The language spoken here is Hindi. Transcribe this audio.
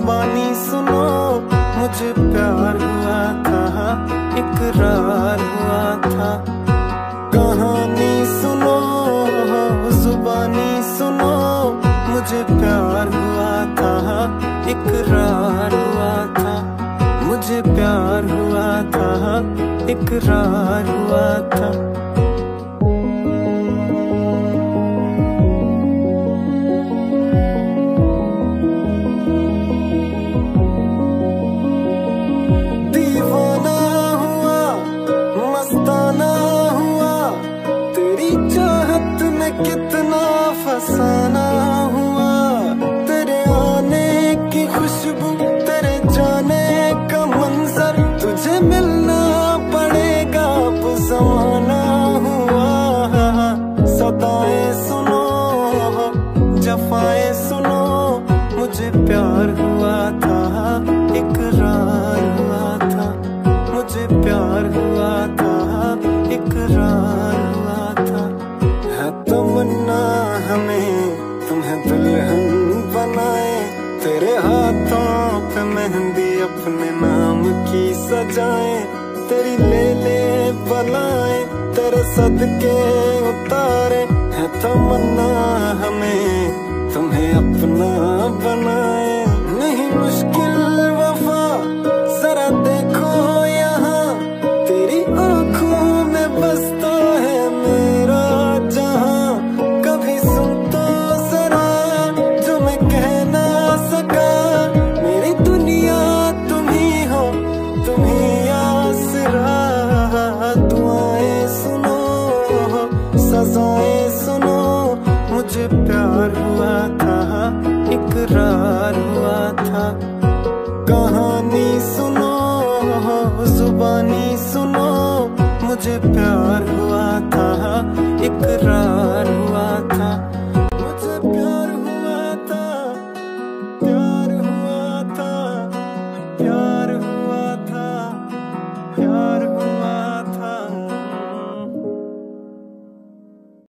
जुबानी सुनो, मुझे प्यार हुआ था, इकरार हुआ था। कहानी सुनो, जुबानी सुनो, मुझे प्यार हुआ था, इकरार हुआ था। मुझे प्यार हुआ था, इकरार हुआ था। दीवाना हुआ, मस्ताना हुआ, तेरी चाहत में कितना फसाना हुआ। तेरे आने की खुशबू, तेरे जाने का मंजर, तुझे मिलना पड़ेगा अब ज़माना हुआ। सदाएं सुनो, जफाएं सुनो, मुझे प्यार हुआ था, इकरार हुआ था। मुझे प्यार हुआ था, इकरार हुआ था। है तमन्ना हमें तुम्हें दुल्हन बनाए, तेरे हाथों पे मेहंदी अपने नाम की सजाए। तेरी ले ले बलाए, तेरे सदके उतारे। है तमन्ना हमें तुम्हें अपना बनाए। नहीं मुश्किल वफा, जरा देखो यहाँ, तेरी आंखों में बसता है मेरा जहां। कभी सुन तो जरा जो मैं कह ना सका, मेरी दुनिया तुम ही हो, तुम ही आसरा। दुआएं सुनो, सजाएं सुनो, मुझे प्यार हुआ था, इकरार हुआ था। कहानी सुनो, जुबानी सुनो, मुझे प्यार हुआ था, इकरार